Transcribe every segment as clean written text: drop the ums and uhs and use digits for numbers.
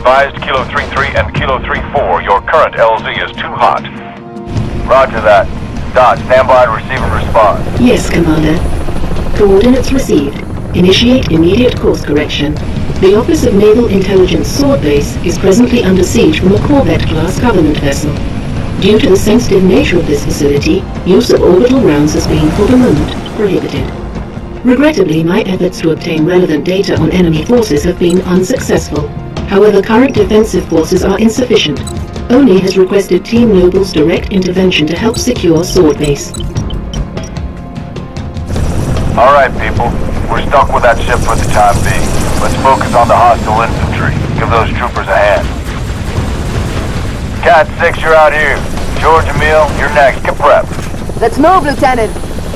advised Kilo 3-3 and Kilo 3-4, your current LZ is too hot. Roger that. Dot, stand by to receive and respond. Yes, Commander. Coordinates received. Initiate immediate course correction. The Office of Naval Intelligence Sword Base is presently under siege from a Corvette-class Covenant vessel. Due to the sensitive nature of this facility, use of orbital rounds has been, for the moment, prohibited. Regrettably, my efforts to obtain relevant data on enemy forces have been unsuccessful. However, current defensive forces are insufficient. ONI has requested Team Noble's direct intervention to help secure Sword Base. Alright, people. We're stuck with that ship for the time being. Let's focus on the hostile infantry. Give those troopers a hand. Cat 6, you're out here. George, Emil, you're next. Get prepped. Let's move, Lieutenant!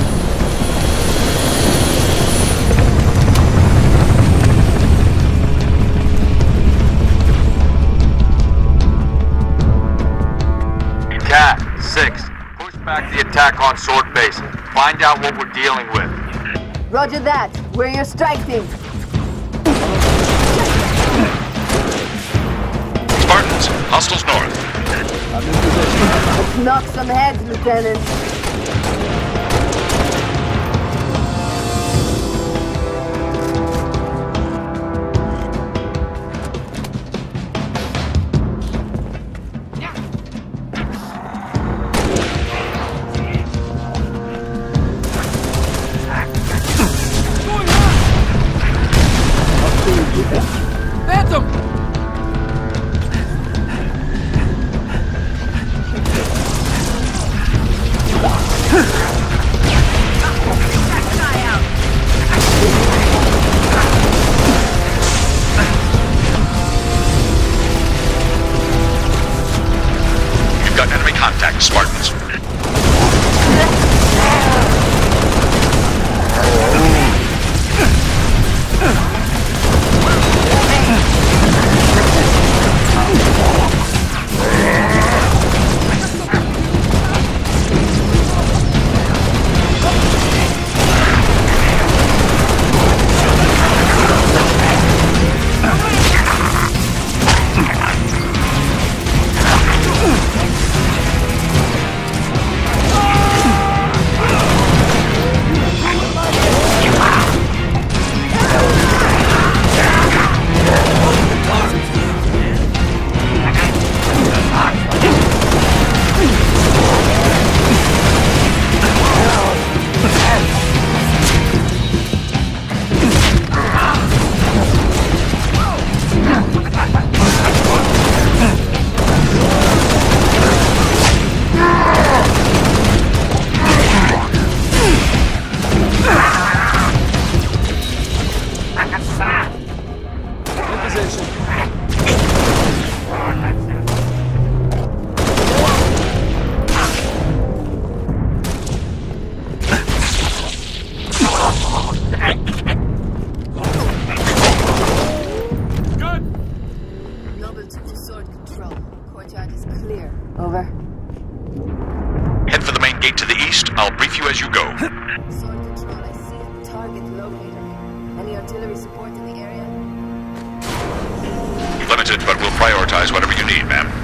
Cat 6, push back the attack on Sword Base. Find out what we're dealing with. Roger that. We're your strike team. Spartans, hostiles north. Let's knock some heads, Lieutenant. Phantom! You've got enemy contact, Spartans. Over. Head for the main gate to the east. I'll brief you as you go. Sword control, I see a target locator. Any artillery support in the area? Limited, but we'll prioritize whatever you need, ma'am.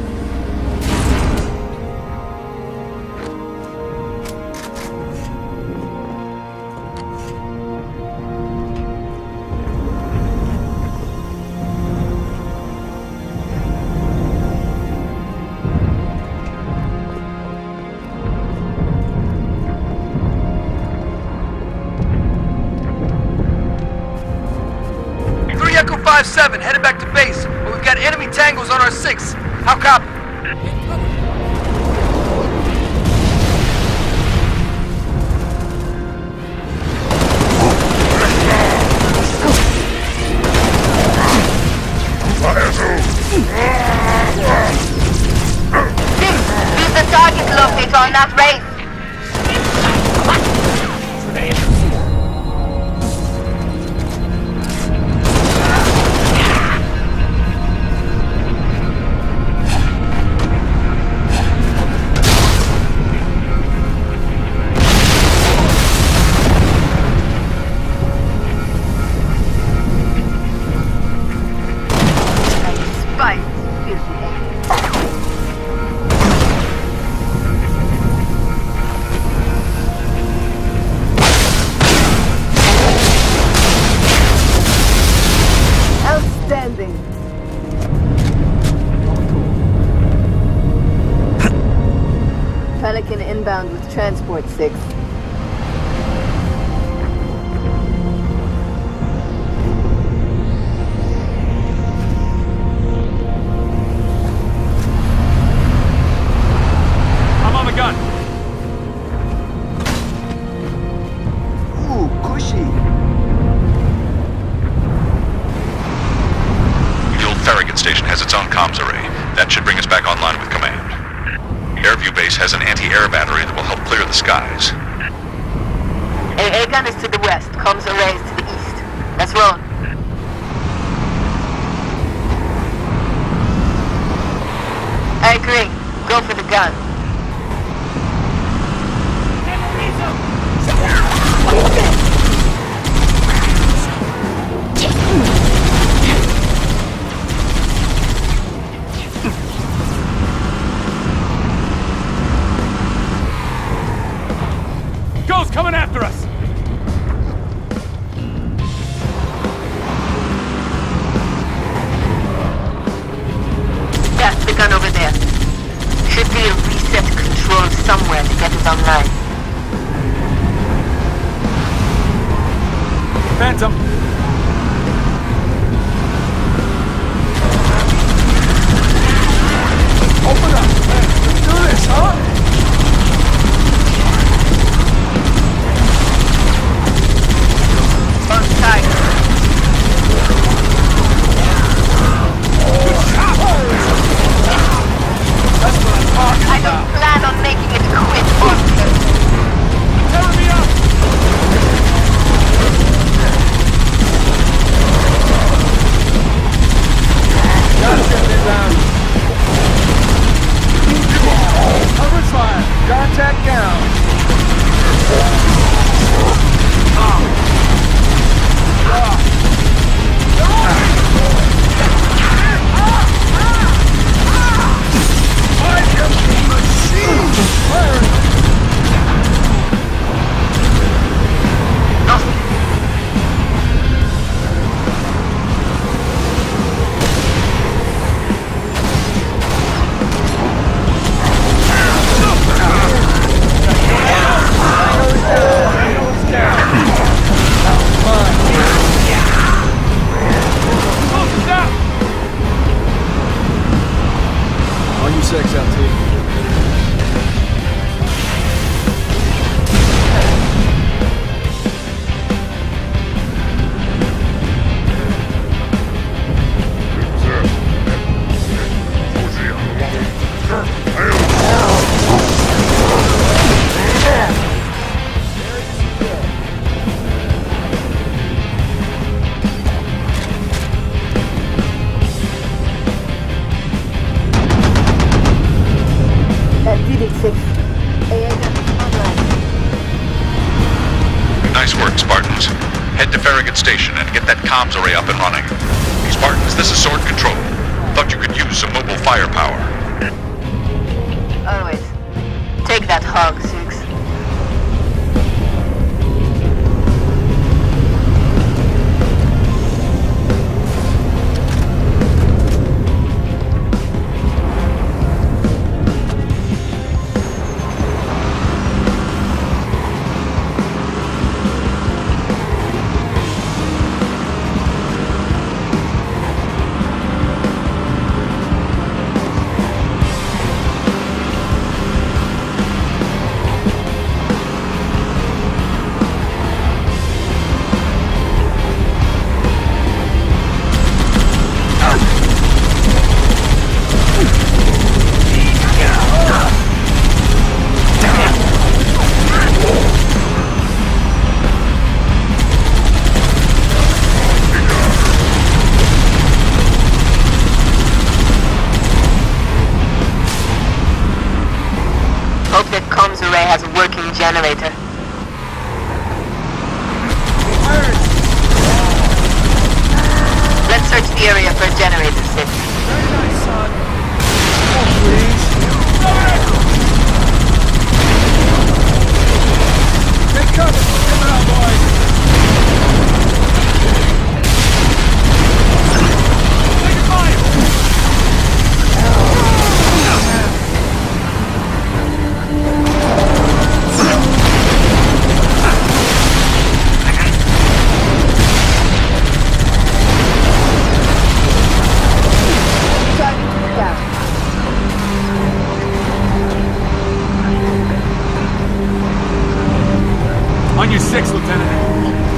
Echo 5-7, headed back to base, but we've got enemy tangos on our 6. How copy? Use the target locator on that race. transport, 6. I'm on the gun. Ooh, cushy. The old Farragut station has its own comms array. That should bring us back online with command. Airview Base has an anti-air battery that will help clear the skies. AA gun is to the west, comms array is to the east. Let's roll. I agree. Go for the gun. Ghost coming after us! That's the gun over there. Should be a reset control somewhere to get it online. Phantom! Open up! Let's do this, huh? On side. I don't plan on making it quick. Tear me up! Cover fire! Contact down! Nice work, Spartans. Head to Farragut Station and get that comms array up and running. Spartans, this is Sword Control. Thought you could use some mobile firepower. Always. Take that hog, Six. Hope that comms array has a working generator. Let's search the area for a generator, Sid. Very nice, son. Oh, please. Take cover. Come out, boys. Take fire. On your 6, Lieutenant.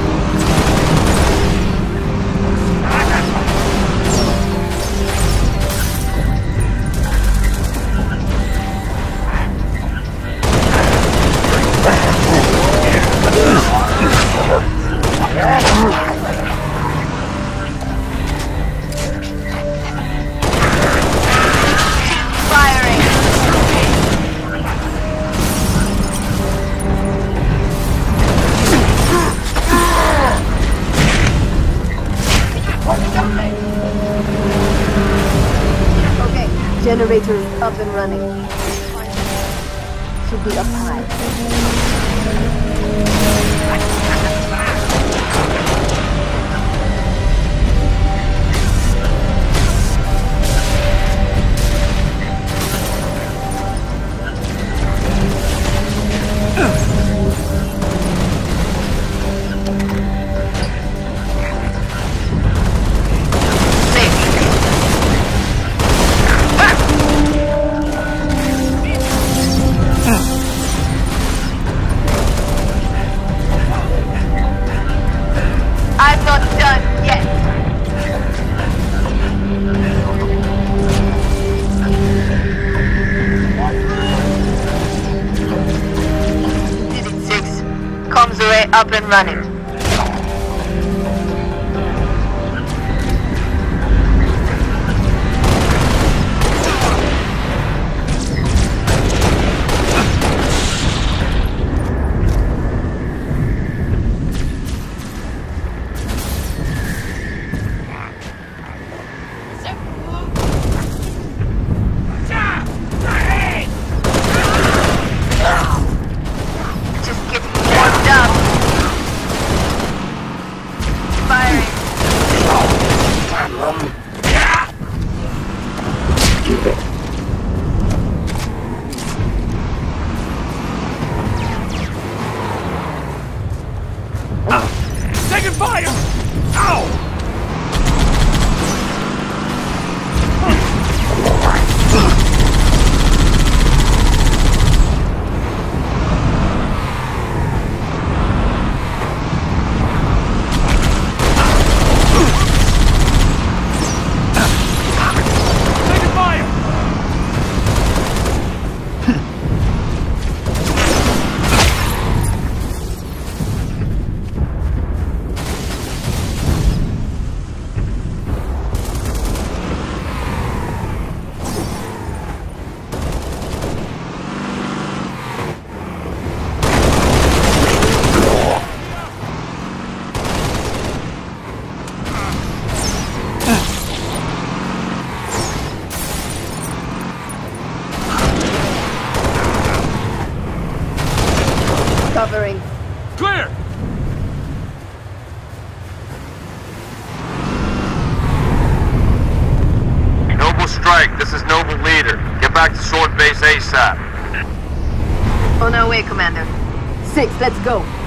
Generator is up and running. Should be up high. Up and running. Just getting warmed up. Taking fire! Ow! Covering. Clear! Noble Strike, this is Noble Leader. Get back to Sword Base ASAP. On our way, Commander. 6, let's go.